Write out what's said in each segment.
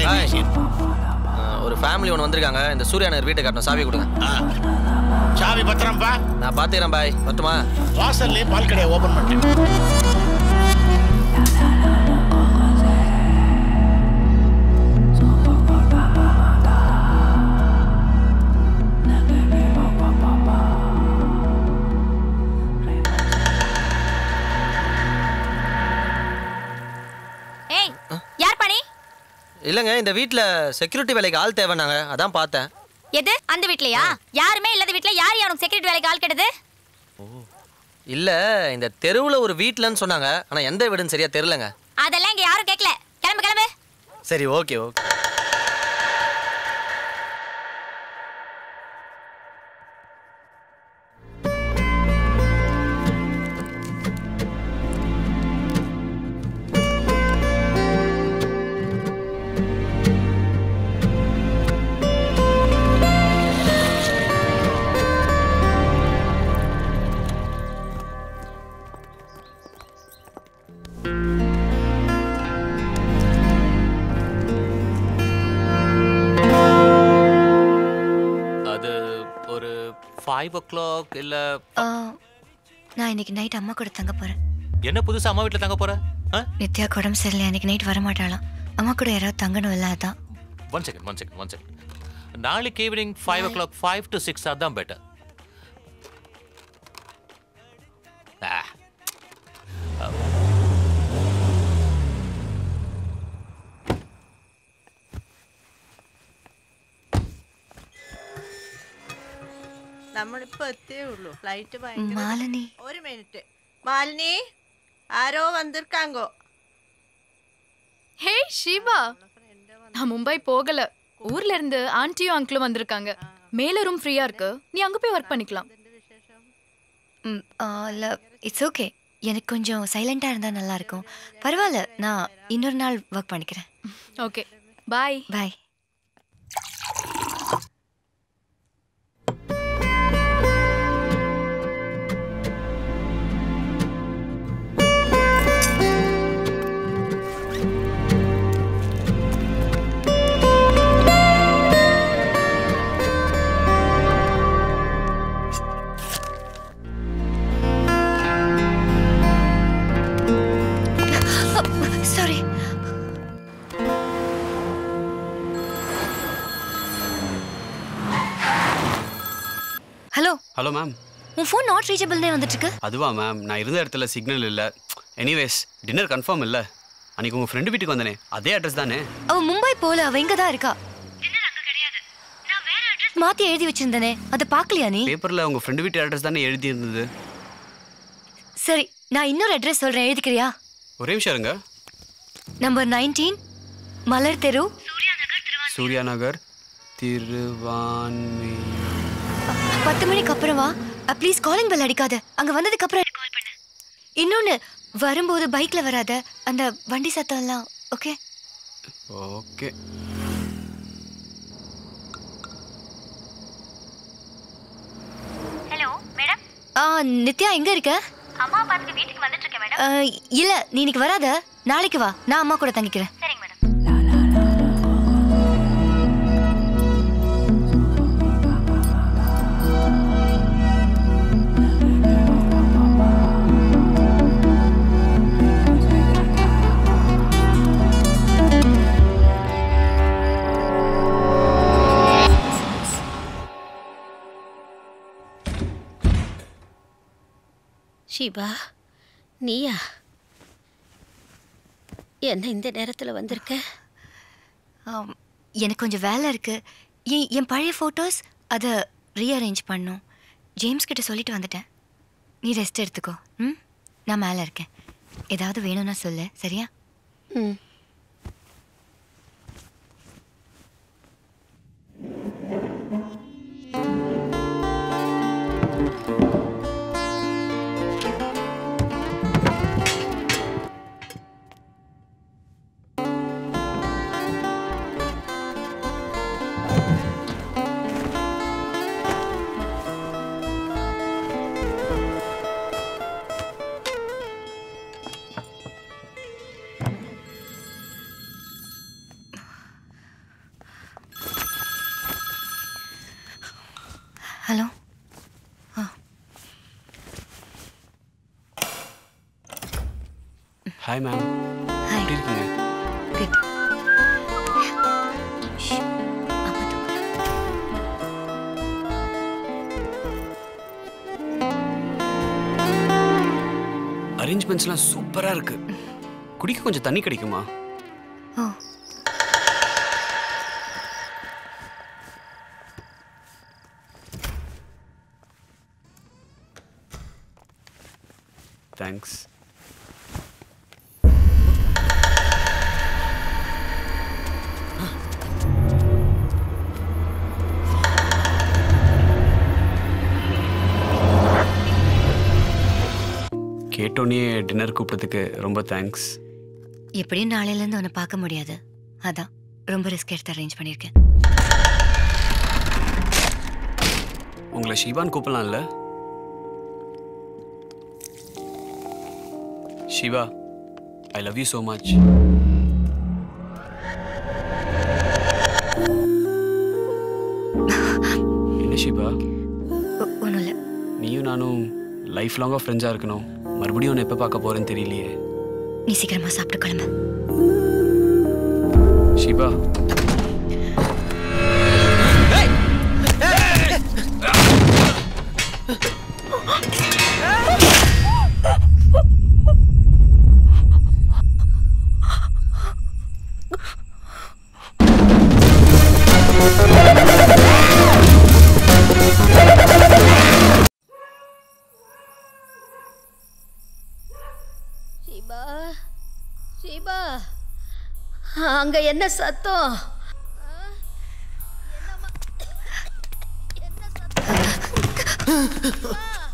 ஒரு ஃபேமிலி ஒன்று வந்திருக்காங்க. இந்த சூர்யா நகர் வீட்டை காட்டணும். சாவி கொடுங்க. சாவி பத்திரம்பா. நான் பார்த்துக்கிறேன் பாய். வரட்டுமா? வாசல்லே பால் கடையை ஓபன் பண்ணிட்டேன். இல்லங்க, இந்த வீட்ல செக்யூரிட்டி வேலைக்கு ஆள் தேவைனாங்க, அதான் பார்த்தேன். எது அந்த வீட்லயா? யாருமே இல்லாத வீட்ல யார் யாருக்கு செக்யூரிட்டி வேலைக்கு ஆள் கிடையாது? இல்ல, இந்த தெருவுல ஒரு வீட்லன்னு சொன்னாங்க. ஆனா எந்த வீடுன்னு சரியா தெரியலங்க. அதெல்லாம் இங்க யாரும் கேட்கல. கிளம்பு கிளம்பு. சரி, ஓகே ஓகே. அது ஒரு 5 o'clock இல்ல. நான் இன்னைக்கு நைட் அம்மா கூட தங்க போறேன். என்ன புதுசா அம்மா வீட்ல தங்க போற? நித்யா உடம்பு சரியில்லை, இன்னைக்கு நைட் வர மாட்டாளாம். அம்மா கூட யாராவது தங்கணும் இல்ல, அதான். One second. நாளைக்கு ஈவினிங் 5 o'clock 5 to 6 அதான் பெட்டர். നമ്മളിപ്പോ എത്തിയേ ഉള്ളൂ. ഫ്ലൈറ്റ് മാലിനി, ഒരു മിനിറ്റ്. മാലിനി, ആരോ വന്നിருக்காங்கோ. ஹே ஷிவா, நான் மும்பை போகல. ஊர்ல இருந்து ஆன்ட்டியும் அங்கிளும் வந்திருக்காங்க. மேல ரூம் ஃப்ரீயா இருக்கு, நீ அங்க போய் ஒர்க் பண்ணிக்கலாம். இல்ல, இட்ஸ் ஓகே. எனக்கு கொஞ்சம் சைலண்டா இருந்தா நல்லா இருக்கும். பரவாயில்ல, நான் இன்னொரு நாள் ஒர்க் பண்ணிக்கிறேன். Okay, bye. Bye. Hello ma'am. உன் ஃபோன் நாட் ரீச்சபிள்னே வந்துட்டு இருக்கு. அதுவா மேம், நான் இருந்த இடத்துல சிக்னல் இல்ல. எனிவேஸ், டின்னர் கன்ஃபார்ம் இல்ல. அன்னைக்கு உங்க ஃப்ரெண்ட் வீட்டுக்கு வந்தனே, அதே அட்ரஸ் தானே? அவ மும்பை போல, அவ இங்க தான் இருக்கா. டின்னர் அங்க கிடையாது. நான் வேற அட்ரஸ் மாத்தி எழுதி வச்சிருந்தனே, அத பார்க்கலையா நீ? பேப்பர்ல உங்க ஃப்ரெண்ட் வீட்டு அட்ரஸ் தானே எழுதி இருந்தது. சரி, நான் இன்னொரு அட்ரஸ் சொல்றேன், எழுதிக்கிறியா? ஒரே நிமிஷம் இருங்க. நம்பர் 19 மலர் தெரு, சூர்யா நகர், திருவான்மை. 10 மணிக்கு அப்புறம் வா. ப்ளீஸ் காலிங் பெல் அடிக்காத. அங்க வந்ததுக்கு அப்புறம் கால் பண்ணு. இன்னொன்னு, வரும்போது பைக்ல வராத, அந்த வண்டி சத்தம் எல்லாம். Okay okay. Hello madam. Nithya எங்க இருக்க? அம்மா பாத்துக்கு வீட்டுக்கு வந்துட்டு இருக்கேன் மேடம். இல்ல, நீ இன்னைக்கு வராத, நாளைக்கு வா. நான் அம்மா கூட தங்கிக்கிறேன். சரிங்க மேடம். ஷிபா, நீயா? என்ன இந்த நேரத்தில் வந்திருக்க? எனக்கு கொஞ்சம் வேலை இருக்கு. என் பழைய ஃபோட்டோஸ் அதை ரீஅரேஞ்ச் பண்ணும். ஜேம்ஸ் கிட்ட சொல்லிட்டு வந்துட்டேன். நீ ரெஸ்ட் எடுத்துக்கோ. நான் மேலே இருக்கேன். ஏதாவது வேணும்னா சொல்லு, சரியா? ஹலோ. Hi ma'am. ஹாய். எப்படி இருக்கீங்க? குட். அரேஞ்ச்மெண்ட்ஸ்லாம் சூப்பராக இருக்கு. குடிக்க கொஞ்சம் தண்ணி கிடைக்குமா? ஓ. தேங்க்ஸ். கேட்டோன்னே டின்னர் கூப்பிட்டதுக்கு ரொம்ப தேங்க்ஸ். எப்படியும் நாளையிலேருந்து உன்னை பார்க்க முடியாது, அதான் ரொம்ப ரிஸ்க் எடுத்து அரேஞ்ச் பண்ணியிருக்கேன். உங்களை ஷிவான்னு கூப்பிடலாம்ல? Shiva, I love you so much. என்ன ஷிவா? ஒன்றும் இல்லை. நீயும் நானும் லைஃப் லாங்காக ஃப்ரெண்ட்ஸாக இருக்கணும். மறுபடியும் உன்னை எப்போ பார்க்க போகிறேன்னு தெரியலையே. நீ சீக்கிரமாக சாப்பிட்டு கிளம்பு. ஷிவா. ஷிபா, ஷிபா, அங்க என்ன சத்தம்? என்ன சத்தம்?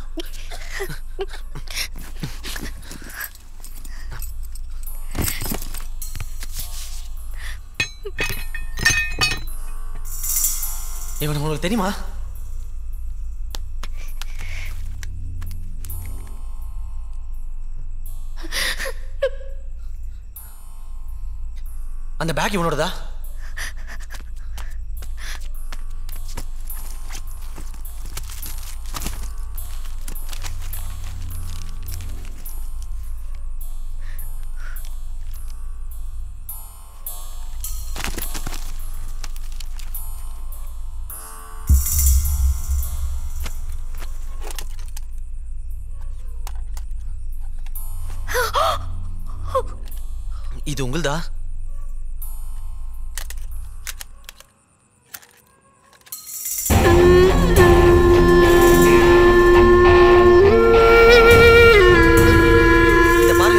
இவன் உங்களுக்கு தெரியுமா? அந்த பேக் இவனோடதா? இது உங்களுதா? இத பாருங்க.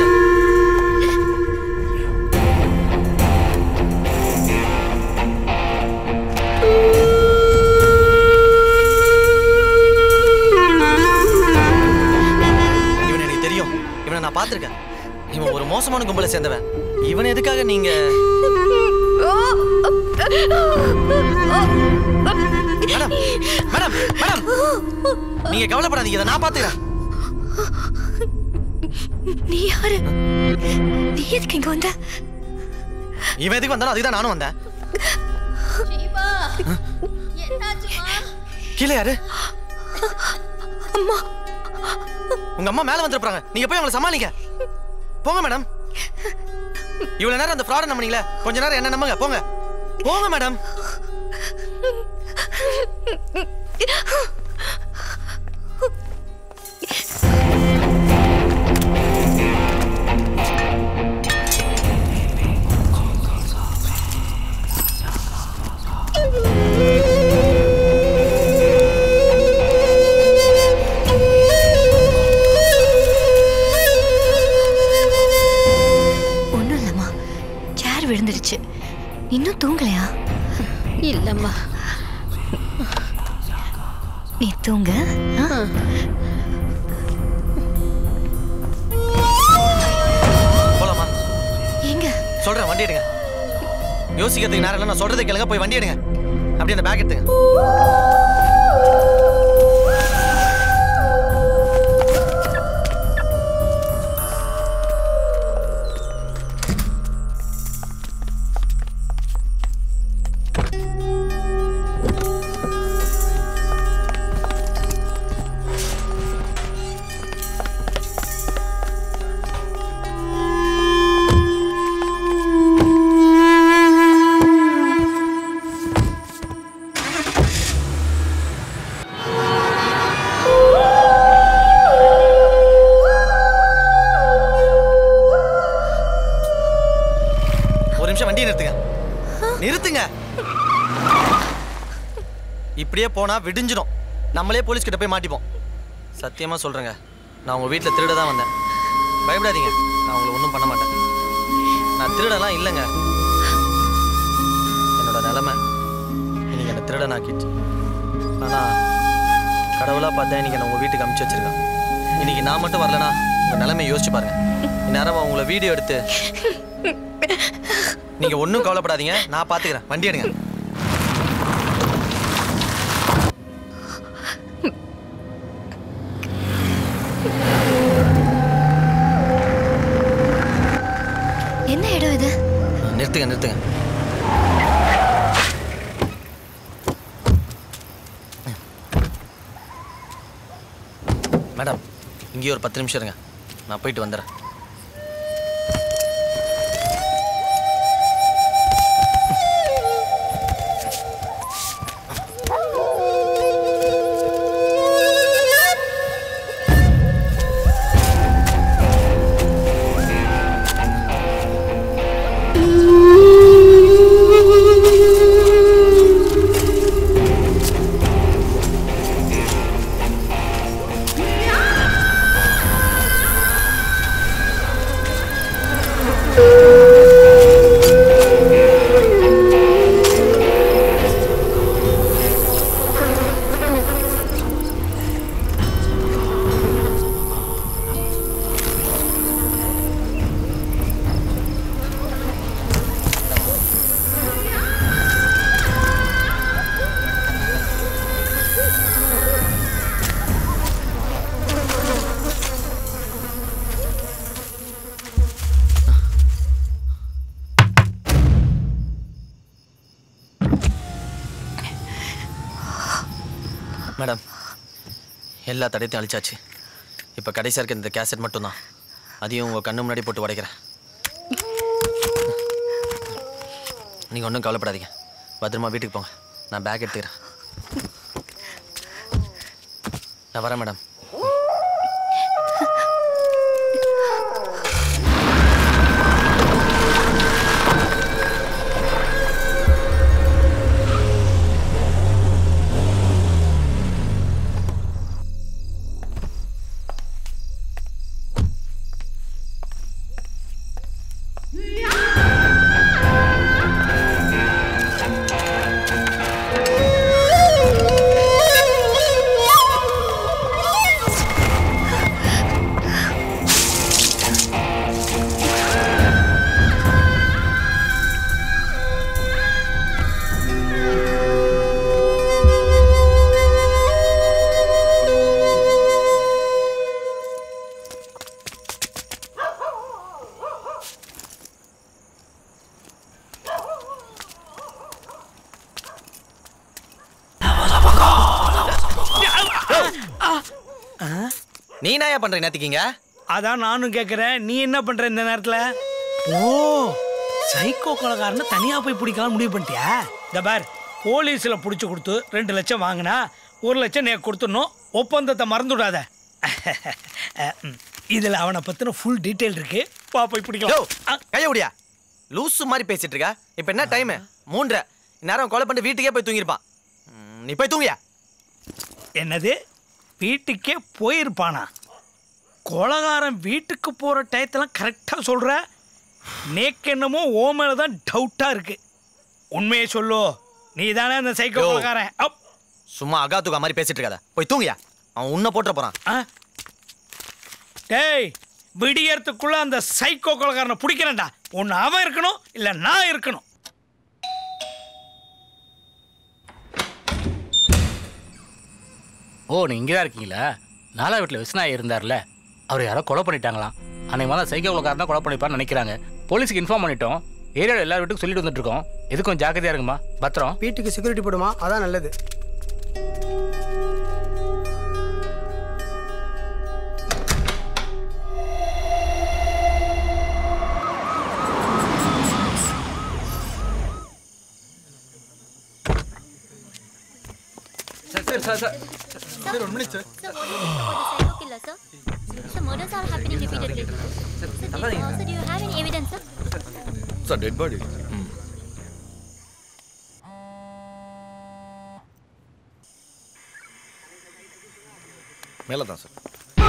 இவன் எனக்கு தெரியும். இவனை நான் பார்த்திருக்கேன். இவன் ஒரு மோசமான கும்பலை சேர்ந்தவன். இவன் எதுக்காக நீங்க? மேடம், மேடம், மேடம், நீங்க கவலைப்படாதீங்க, இதை நான் பார்த்துக்கிறேன். நீ யாரு? நீ எதுக்கு இங்க வந்த? இவன் எதுக்கு வந்தாலும் அதுக்கு தான் நானும் வந்தேன். ஷிபா, என்னாச்சுமா? கீழே யாரு? அம்மா. உங்க அம்மா மேல வந்துருப்பாங்க. நீங்க போய் அவங்களை சமாளிங்க. போங்க மேடம். இவ்வளவு நேரம் அந்த ஃப்ராட் நம்பினீங்களே, கொஞ்ச நேரம் என்ன நம்புங்க. போங்க போங்க மேடம். ஒன்றும் இல்லைம்மா, சேர் விழுந்துடுச்சு. இன்னும் தூங்கலையா? இல்லம்மா. நீ தூங்க. போலாமா? எங்க? சொல்றேன், வண்டி எடுங்க. யோசிக்கிறதுக்கு நேரம் இல்லை, நான் சொல்றதை கேளுங்க. போய் வண்டி எடுங்க. அப்படியே அந்த பேக் எடுத்துங்க. விடுங்க. இப்படியே போனா விடிஞ்சிடும். நம்மளே போலீஸ் கிட்ட போய் மாட்டிப்போம். சத்தியமா சொல்றேங்க, நான் உங்க வீட்டில் திருட தான் வந்தேன். பயப்படாதீங்க, நான் உங்களை ஒன்றும் பண்ண மாட்டேன். நான் திருடலாம் இல்லைங்க. என்னோட நிலைமை இன்னைக்கு என்னை திருடனாக்கிடுச்சு. ஆனால் கடவுளாக பார்த்தா இன்னைக்கு நான் உங்கள் வீட்டுக்கு அனுப்பிச்சு வச்சிருக்கேன். இன்னைக்கு நான் மட்டும் வரலனா உங்கள் நிலைமையை யோசிச்சு பாருங்க. இந்நேரம் உங்களை வீடியோ எடுத்து. நீங்கள் ஒன்றும் கவலைப்படாதீங்க, நான் பார்த்துக்கிறேன். வண்டி எடுங்க. என்ன இடம் இது? நிறுத்துங்க. மேடம், இங்கே ஒரு 10 நிமிஷம் இருங்க, நான் போயிட்டு வந்துடுறேன். மேடம், எல்லா தடையத்தையும் அழிச்சாச்சு. இப்போ கடைசியாக இருக்க இந்த கேசட் மட்டும்தான். அதையும் உங்கள் கண்ணு முன்னாடி போட்டு உடைக்கிறேன். நீங்கள் ஒன்றும் கவலைப்படாதீங்க, பத்திரமா வீட்டுக்கு போங்க. நான் பேக் எடுத்துக்கிறேன். நான் வரேன் மேடம். நீ என்ன பண்ற நேத்திக்கிங்க? அதான் நானும் கேட்குறேன், நீ என்ன பண்ற இந்த நேரத்தில்? ஓ, சைக்கோ கொலைகாரனை தனியாக போய் பிடிக்கலாம் முடிவு பண்ணிட்டியா? இந்த பார், போலீஸில் பிடிச்சி கொடுத்து 2 லட்சம் வாங்கினா 1 லட்சம் நீ கொடுத்துடணும். ஒப்பந்தத்தை மறந்துவிடாத. இதில் அவனை பற்றின ஃபுல் டீட்டெயில் இருக்கு. பா போய் பிடிக்கலாம். கைய முடியா லூசு மாதிரி பேசிட்டு இருக்க. இப்போ என்ன டைம்? 3:30. நேரம் கொலை பண்ணிட்டு வீட்டுக்கே போய் தூங்கிருப்பான். நீ போய் தூங்கியா? என்னது, வீட்டுக்கே போயிருப்பானா? கொலகாரன் வீட்டுக்கு போகிற டயத்தெல்லாம் கரெக்டாக சொல்கிற. நேக்கு என்னமோ ஓ மேலே தான் டவுட்டாக இருக்கு. உண்மையை சொல்லு, நீ தானே அந்த சைக்கோ கொலகாரன்? சும்மா அகாத்துக்கா மாதிரி பேசிட்டு இருக்காத, போய் தூங்கியா. அவன் உன்னை போட்டுற போகிறான். டேய், விடியறதுக்குள்ள அந்த சைக்கோ கொலகாரனை பிடிக்கிறேன்டா. ஒன்று அவன் இருக்கணும், இல்லை நான் இருக்கணும். ஓ, நீ இங்கே தான் இருக்கீங்களா? நாலா வீட்டில் விஸ்னாய் இருந்தார்ல, அவர் யாரோ கொலை பண்ணிட்டாங்களாம். அன்னைக்கு மேலே சைக்கோ கொலைக்காரன் தான் கொலை பண்ணிப்பான்னு நினைக்கிறாங்க. போலீஸுக்கு இன்ஃபார்ம் பண்ணிட்டோம். ஏரியாவில் எல்லா வீட்டுக்கும் சொல்லிட்டு வந்துட்டு இருக்கோம். எதுக்கும் ஜாக்கிரதையா இருக்குமா? பத்திரம். வீட்டுக்கு செக்யூரிட்டி போடுமா, அதான் நல்லது. Sir, 1 minute, sir. Sir, what do you think about the psycho killer, sir? Sir, murders are happening repeatedly. Sir, do you have any evidence, sir? Sir, dead body. மேலே தான் சார்.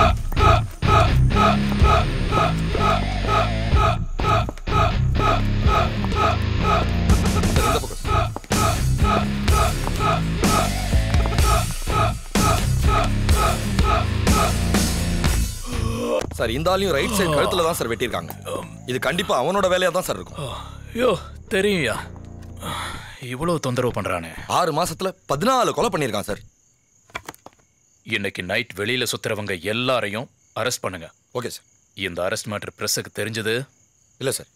இந்த பக்கம் சார். இந்த ஆளையும் right side கழுத்துல தான் sir வெட்டியிருக்காங்க. இது கண்டிப்பா அவனோட வேலையா தான் சார் இருக்கும். ஐயோ தெரியும்யா, இவ்வளவு தொந்தரவு பண்றானே. 6 மாசத்துல 14 கொலை பண்ணியிருக்கான் சார். இன்னைக்கு நைட் வெளியில சுத்துறவங்க எல்லாரையும் அரெஸ்ட் பண்ணுங்க. Okay sir. இந்த அரெஸ்ட் மேட்டர் பிரஸுக்கு தெரிஞ்சது இல்ல சார்.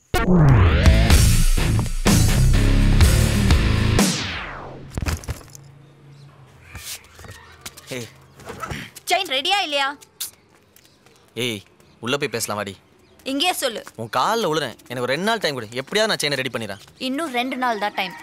செயின் ரெடியா இல்லையா? ஏய் உள்ள போய் பேசலாம் வாடி. இங்கேயே சொல்லு. உன் காலில் விழுறேன். எனக்கு ஒரு 2 நாள் டைம் கொடு. எப்படியாவது நான் செயினை ரெடி பண்ணிடுறேன். இன்னும் 2 நாள் தான் டைம்.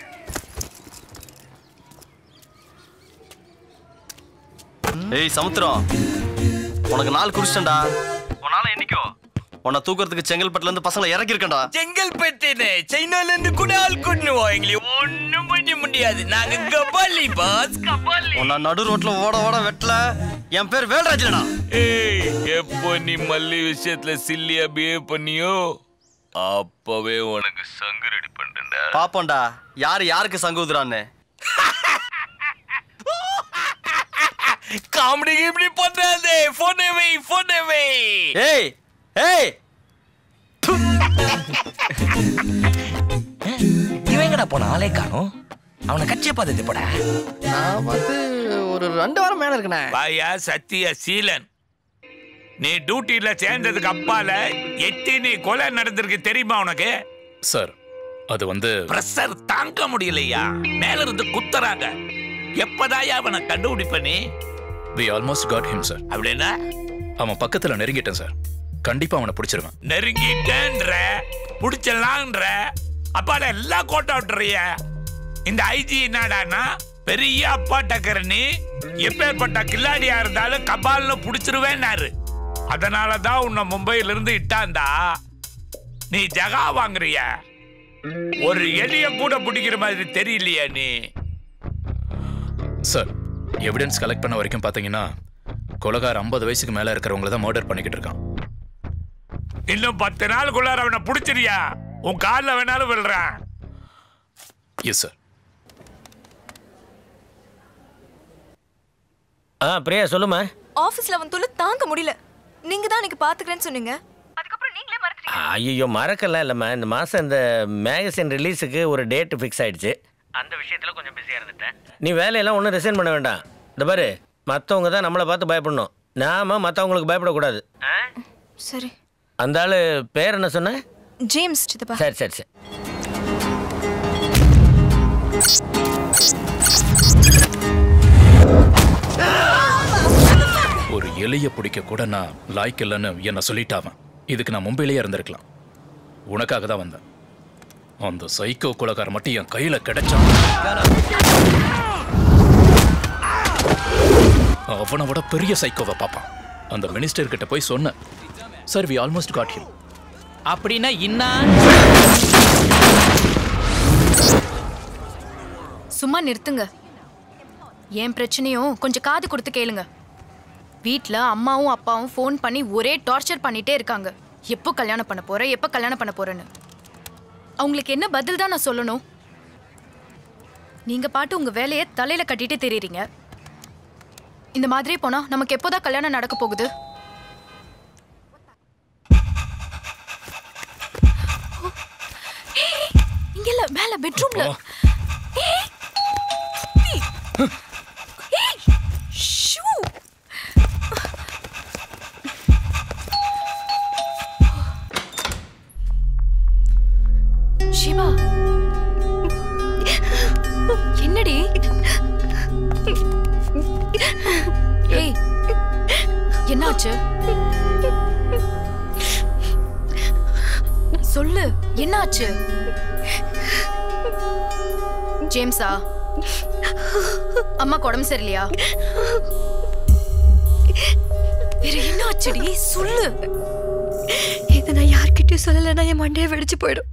ஏய் சமுத்திரம், உனக்கு நாள் குடிச்சிட்டா. உன்னால என்னைக்கோ உன்னை தூக்குறதுக்கு செங்கல்பட்டுல இருந்து பசங்களை இறக்கி இருக்கண்டா. செங்கல்பட்டு சைனால இருந்து கூட ஆள் கூட்டுவோம். எங்களுக்கு ஒண்ணும் பண்ண முடியாது. நாங்க கபாலி பாஸ், கபாலி. உன்னை நடு ரோட்ல ஓட ஓட வெட்டல. என் பேர் வேல்ராஜ்லடா. ஏய் எப்போ நீ மல்லி விஷயத்துல சில்லியா பிஹேவ் பண்ணியோ அப்பவே உனக்கு சங்கு ரெடி பண்றேன்டா. பாப்போண்டா யாரு யாருக்கு சங்கு ஊதுறான்னு. காமெடி இப்படி பண்றாதே. போனே வை. ஏய் ஏய் இவங்கடா போன ஆளே காணோம். அவனை கட்சியை பார்த்து போட. நான் பார்த்து ஒரு 2 வாரம் மேல இருக்கனே. பாயா சத்திய சீலன், நீ டியூட்டில சேர்ந்ததுக்கு அப்பால எத்தனை கொலை நடந்திருக்கு தெரியுமா உனக்கு? சார் அது வந்து பிரஷர் தாங்க முடியலையா? மேல இருந்து குத்துறாங்க. எப்பதாயா அவனை கண்டுபிடிப்ப நீ? we almost got him sir. அப்படின்னா அவன் பக்கத்துல நெருங்கிட்டேன் சார். கண்டிப்பா அவனை பிடிச்சிருவேன். நெருங்கிட்டேன்ற பிடிச்சலான்ற அப்பாட எல்லாம் கோட்டை விட்டுறிய. இந்த ஐஜி என்னடானா பெரிய அப்பா டக்கரணி, எப்பேற்பட்ட கில்லாடியா இருந்தாலும் கபால்னு பிடிச்சிருவேன்னாரு. அதனாலதான் உன்னை மும்பையில இருந்து இட்டாந்தா. நீ ஜகா வாங்குறிய. ஒரு எலிய கூட பிடிக்கிற மாதிரி தெரியலையா நீ? சார் எவிடன்ஸ் கலெக்ட் பண்ண வரைக்கும் பாத்தீங்கன்னா கொலைகார் 50 வயசுக்கு மேல இருக்கிறவங்கள தான் மர்டர் பண்ணிக்கிட்டு இருக்கான். இன்னும் 10 நாளுக்குள்ளார அவனை பிடிச்சிரியா? உன் காலில் வேணாலும் விழுறான். Yes sir. பிரியா சொல்லுமா. ஆபீஸ்ல அவன் தொல்லை தாங்க முடியல. நீங்க தான் எனக்கு பாத்துக்கிறேன்னு சொன்னீங்க. அதுக்கப்புறம் நீங்களே மறந்துட்டீங்க. ஐயோ மறக்கல இல்லம்மா. இந்த மாசம் இந்த மேகசின் ரிலீஸுக்கு ஒரு டேட் ஃபிக்ஸ் ஆயிடுச்சு. அந்த விஷயத்துல கொஞ்சம் பிஸியா இருந்துட்டேன். நீ வேலையெல்லாம் ஒன்றும் ரிசைன் பண்ண வேண்டாம். இந்த பாரு, மற்றவங்க தான் நம்மளை பார்த்து பயப்படணும். நாம மற்றவங்களுக்கு பயப்படக்கூடாது. சரி. அந்த ஆளு பேர் என்ன சொன்ன? ஜேம்ஸ் சித்தப்பா. சரி சரி சரி. ஒரு எலிய பிடிக்க கூட நான் லாய்க்கு இல்லைன்னு என்ன சொல்லிட்டாவன். இதுக்கு நான் மும்பையிலேயே இருந்திருக்கலாம். உனக்காக தான் வந்தேன். அந்த சைக்கோ கொலைகார மட்டும் என் கையில கிடைச்சான். அவனை விட பெரிய சைக்கோவை பாப்பான். அந்த மினிஸ்டர் கிட்ட போய் சொன்னேன். Sir we almost got him. அப்படின்னா இன்னா சும்மா நிறுத்துங்க. என் பிரச்சனையும் கொஞ்சம் காது கொடுத்து கேளுங்க. வீட்ல அம்மாவும் அப்பாவும் ஃபோன் பண்ணி ஒரே டார்ச்சர் பண்ணிட்டே இருக்காங்க. எப்போ கல்யாணம் பண்ண போற, எப்போ கல்யாணம் பண்ண போறேன்னு. அவங்களுக்கு என்ன பதில் தான் நான் சொல்லணும்? நீங்க பாட்டு உங்க வேலையை தலையில கட்டிட்டு தெரியுறீங்க. இந்த மாதிரி போனா நமக்கு எப்போதான் கல்யாணம் நடக்க போகுது? இங்க இல்ல, மேல பெட்ரூம்ல. சிவா, என்னடி? ஏய், என்னாச்சு? சொல்லு, என்னாச்சு? ஜேம்ஸா, அம்மா உடம்பு சரியில்லையா? வேற என்னாச்சுடி? சொல்லு. இதை நான் யார்கிட்டயும் சொல்லலைன்னா என் மண்டையை வெடிச்சு போயிடும்.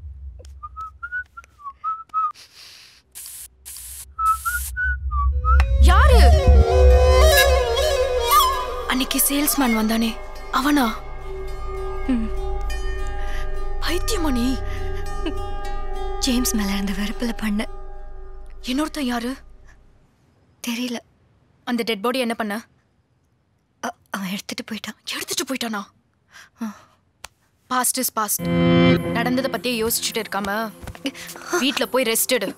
யாரு? அன்னைக்கு சேல்ஸ்மேன் வந்தானே அவனா? பைத்தியமணி. ஜேம்ஸ் மேல இருந்த வெறுப்புல பண்ண. இன்னொருத்தன் யாரு தெரியல. அந்த டெட் பாடி என்ன பண்ண? அவன் எடுத்துட்டு போயிட்டான். எடுத்துட்டு போயிட்டானா? Past is past. நடந்ததை பத்தியே யோசிச்சுட்டு இருக்காம வீட்ல போய் ரெஸ்ட் எடு.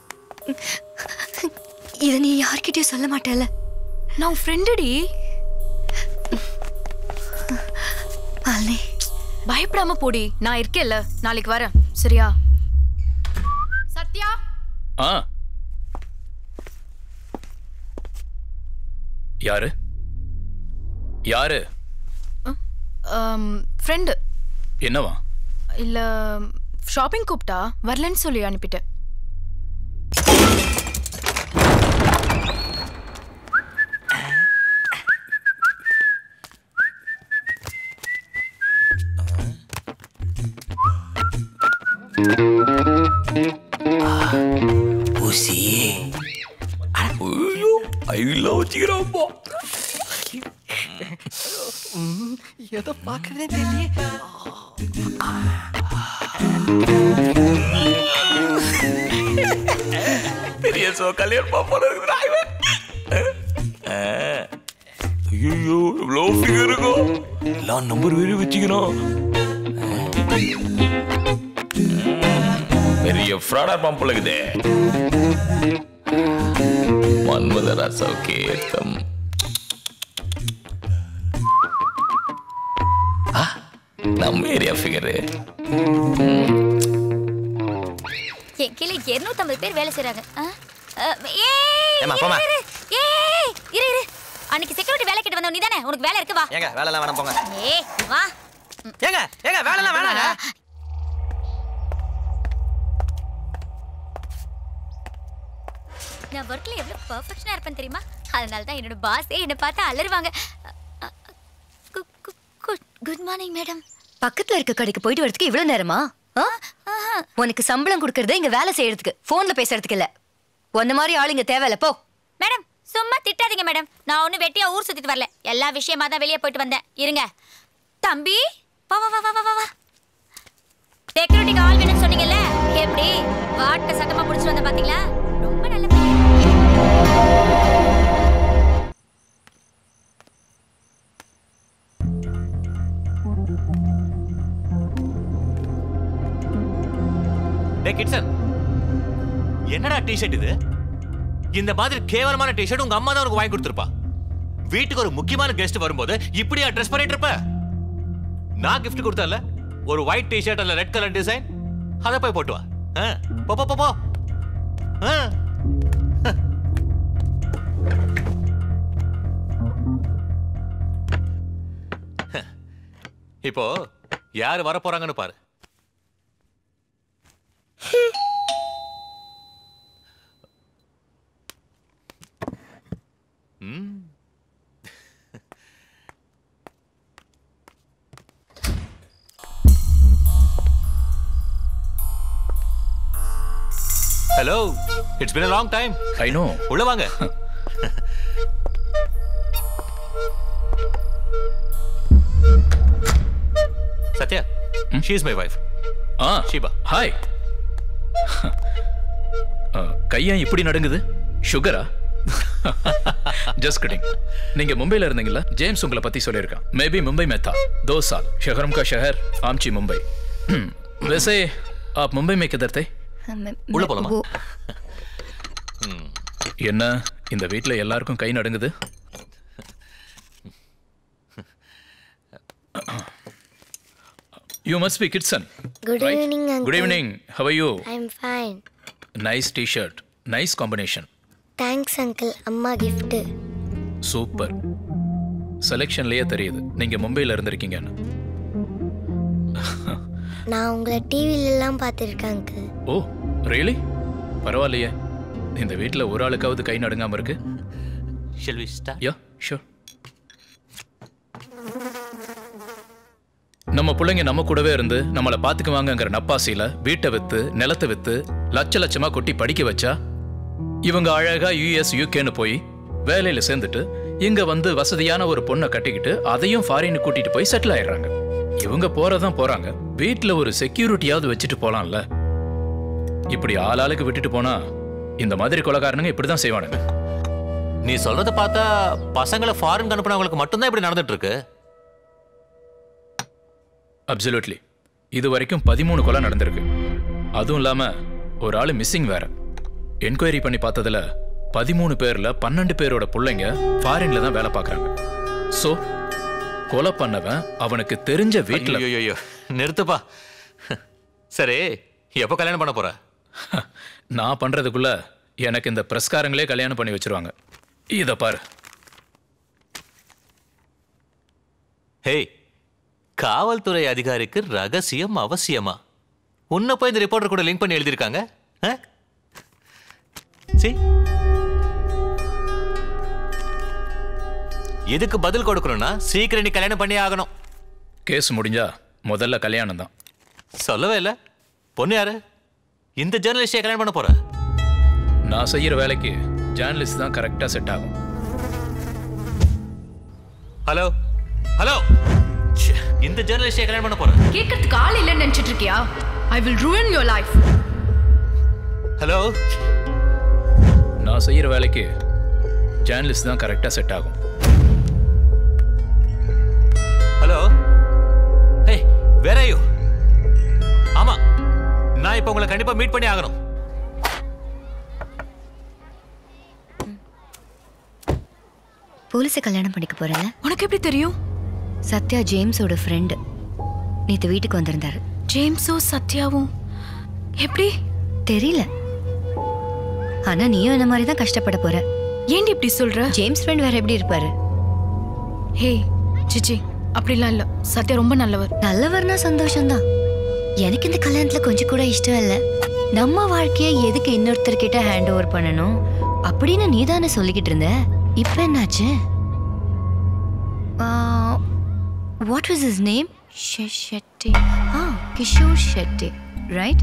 இத நீ யார்கிட்டயும் சொல்ல மாட்டேல? நான் உன் ஃப்ரெண்டுடி. மாலினி பயப்படாம போடி, நான் இருக்கேல்ல, நாளைக்கு வரேன் சரியா? சத்யா. யாரு யாரு? ஃப்ரெண்டு. என்னவா? இல்ல ஷாப்பிங் கூப்பிட்டா வரலன்னு சொல்லி அனுப்பிட்டேன். ஊசி ஐயோ வச்சுக்கிறோம்போ. ஏதோ பார்க்கறதே தெரியல. பெரிய கல்யாணம் பாப்பா ஐயோ எவ்வளோ ஃபிகர் இருக்கும். எல்லாம் நம்பர் வேறு வச்சுக்கணும். பெரிய ஃப்ராடர் பம்ப் இருக்குது. மன்மதரா சௌகேத்தம். நம்ம ஏரியா ஃபிகரு. கீழே 250 பேர் வேலை செய்றாங்க. இரு அன்னைக்கு செக்யூரிட்டி வேலை கிட்ட வந்தவ நீ தானே? உனக்கு வேலை இருக்கு வா. ஏங்க வேலை எல்லாம் வேணாம் போங்க. வா. ஏங்க வேலை எல்லாம் வேணாங்க. நான் ஒர்க்ல எவ்வளவு பெர்ஃபெக்ஷனா இருப்பேன் தெரியுமா? அதனால தான் என்னோட பாஸே என்ன பார்த்து அலறுவாங்க. Good morning madam. பக்கத்துல இருக்க கடைக்கு போயிட்டு வரதுக்கு இவ்வளவு நேரமா? உனக்கு சம்பளம் கொடுக்கறது இங்க வேலை செய்யறதுக்கு, போன்ல பேசுறதுக்கு இல்ல. ஒன்ன மாதிரி ஆள் இங்க தேவையில்ல போ. மேடம் சும்மா திட்டாதீங்க மேடம். நான் ஒன்னும் வெட்டியா ஊர் சுத்திட்டு வரல. எல்லா விஷயமா தான் வெளியே போயிட்டு வந்தேன். இருங்க தம்பி. வா வா வா வா வா. செக்யூரிட்டிக்கு ஆள் வேணும்னு சொன்னீங்கல்ல, எப்படி வாட்ட சட்டமா புடிச்சிட்டு வந்த பாத்தீங்களா? ரொம்ப நல்ல பையன். கிட்சன் என்னடா டி-ஷர்ட் இது? இந்த மாதிரி கேவலமான டி-ஷர்ட் உங்க அம்மா தான் உனக்கு வாங்கி கொடுத்திருப்பா. வீட்டுக்கு ஒரு முக்கியமான கெஸ்ட் வரும்போது இப்படியா ட்ரெஸ் பண்ணிட்டு இருப்ப? நான் gift கொடுத்தல ஒரு ஒயிட் டி-ஷர்ட் அல்ல ரெட் கலர் டிசைன், அத போய் போட்டு வா. போ போ போ. இப்போ யார் வர போறாங்கன்னு பாரு. Hello, it's been a long time. I know. உள்ள வாங்க. Satya, she is my wife. Shiba. Hi. கையா இப்படி நடுங்குது? சுகரா? Just kidding. நீங்க மும்பைல இருந்தீங்களா? ஜேம்ஸ் உங்களை பத்தி சொல்லியிருக்கான். மேபी मुंबई में था 2 साल. शहरम का शहर आमची मुंबई. वैसे आप मुंबई में किधर थे? உள்ள போலாமா? என்ன இந்த வீட்ல எல்லாருக்கும் கை நடுங்குது? You must be Kitson. Good right? evening, uncle. Good evening. How are you? I'm fine. Nice t-shirt. Nice combination. Thanks, uncle. அம்மா gift. சூப்பர். செலெக்ஷன்லயே தெரியுது நீங்க மும்பைல இருந்திருக்கீங்கன்னு. நான் உங்களை டிவில எல்லாம் பார்த்திருக்கேன் uncle. ஓ, ரியலி? பரவாயில்லையே. இந்த வீட்ல ஒரு ஆளுக்காவது கை நடுங்காம இருக்கு. Shall we start? Yeah, sure. நம்ம பிள்ளைங்க நம்ம கூடவே இருந்து நம்மளை பாத்துக்குவாங்கங்கிற நப்பாசியில வீட்டை வித்து நிலத்தை வித்து லட்ச லட்சமா கொட்டி படிக்க வச்சா இவங்க அழகா US UKன்னு போய் வேலையில சேர்ந்துட்டு இங்க வந்து வசதியான ஒரு பொண்ணை கட்டிக்கிட்டு அதையும் ஃபாரின் கூட்டிட்டு போய் செட்டில் ஆயிடுறாங்க. இவங்க போறதான் போறாங்க, வீட்டுல ஒரு செக்யூரிட்டியாவது வச்சுட்டு போலாம்ல. இப்படி ஆளாளுக்கு விட்டுட்டு போனா இந்த மாதிரி கொலைகாரனுங்க இப்படிதான் செய்வானுங்க. நீ சொல்றத பார்த்தா பசங்களை ஃபாரின் அனுப்புனவங்களுக்கு மட்டும்தான் இப்படி நடந்துட்டு இருக்கு. அப்சல்யூட்லி. இது வரைக்கும் 13 கொலை நடந்திருக்கு. அதுவும் இல்லாம ஒரு ஆளு மிஸ்ஸிங் வேற. என்கொயரி பண்ணி பார்த்ததுல 13 பேர்ல 12 பேரோட பிள்ளைங்க ஃபாரின்ல தான் வேலை பார்க்கறாங்க. சோ கொலை பண்ணவன் அவனுக்கு தெரிஞ்ச வீட்டுல. ஐயோ நிறுத்துப்பா. சரி, எப்போ கல்யாணம் பண்ண போற? நான் பண்றதுக்குள்ள எனக்கு இந்த பிரஸ்காரங்களே கல்யாணம் பண்ணி வச்சிருவாங்க. இத பாரு. ஹே, காவல்துறை அதிகாரிக்கு ரகசியம் அவசியமா? உன்னை போய் இந்த ரிப்போர்ட்டர் கூட லிங்க் பண்ணி எழுதியிருக்காங்க. இதுக்கு பதில் கொடுக்கணும்னா சீக்கிரம் நீ கல்யாணம் பண்ணி ஆகணும். கேஸ் முடிஞ்சா முதல்ல கல்யாணம் தான். சொல்லவே இல்லை. பொண்ணு யாரு? இந்த ஜேர்னலிஸ்டே கல்யாணம் பண்ண போற? நான் செய்யற வேலைக்கு ஜேர்னலிஸ்ட் தான் கரெக்டா செட் ஆகும். ஹலோ ஹலோ, இந்த ஜேர்னலிஸ்டே கல்யாணம் பண்ண போற? கேட்கறதுக்கு ஆள் இல்லைன்னு நினைச்சிட்டு இருக்கியா? I will ruin your life. Hello, நான் செய்யற வேலைக்கு ஜேர்னலிஸ்ட் தான் கரெக்டா செட் ஆகும். Hello, hey, where are you? ஆமா, நான் இப்போ உங்களை கண்டிப்பா மீட் பண்ணி ஆகணும். போலீஸை கல்யாணம் பண்ணிக்க போறல? உனக்கு எப்படி தெரியும்? சத்யா ஜேம்ஸோட ஃப்ரெண்டு நேற்று வீட்டுக்கு வந்திருந்தாரு. ஜேம்ஸும் சத்யாவும் எப்படி? தெரியல. ஆனா நீயும் என்ன மாதிரி தான் கஷ்டப்பட போற. ஏன்டி இப்படி சொல்ற? ஜேம்ஸ் ஃப்ரெண்ட் வேற எப்படி இருப்பாரு? ஹே சிச்சி, அப்படிலாம் இல்ல. சத்யா ரொம்ப நல்லவர். நல்லவர்னா சந்தோஷம்தான். எனக்கு இந்த கல்யாணத்துல கொஞ்சம் கூட இஷ்டம் இல்லை. நம்ம வாழ்க்கையை எதுக்கு இன்னொருத்தர்கிட்ட ஹேண்ட் ஓவர் பண்ணணும் அப்படின்னு நீ தானே சொல்லிக்கிட்டு இருந்த. இப்ப என்னாச்சு? What was his name? Shetty. Kishore Shetty, right?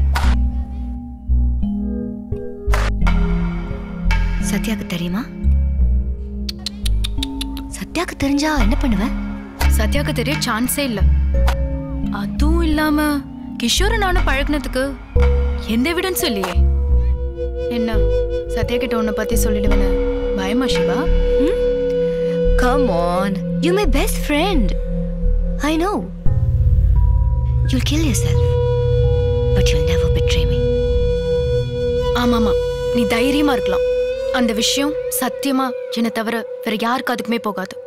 சத்யாக்கு தெரியுமா? சத்யாக்கு தெரிஞ்சா என்ன பண்ணுவ? சத்யாக்கு தெரிய சான்ஸே இல்ல. அதுவும் இல்லாம கிஷோர் நானும் பழகினதுக்கு எந்த எவிடன்ஸும் இல்லையே. என்ன சத்யா கிட்ட உன்னை பத்தி சொல்லிடுவேன்னு பயமா Siva? Come on, you're my best friend. I know. You'll kill yourself, but you'll never betray me. ஆமாமா, நீ தைரியமா இருக்கலாம். அந்த விஷயம் சத்தியமா என்னை தவிர வேற யாருக்கு அதுக்குமே போகாது.